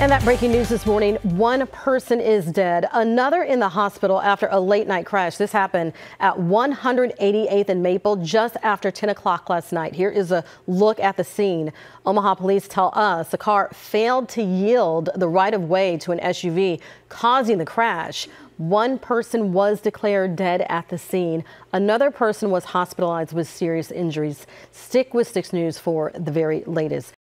And that breaking news this morning, one person is dead, another in the hospital after a late night crash. This happened at 188th and Maple just after 10 o'clock last night. Here is a look at the scene. Omaha police tell us the car failed to yield the right of way to an SUV, causing the crash. One person was declared dead at the scene. Another person was hospitalized with serious injuries. Stick with 6 News for the very latest.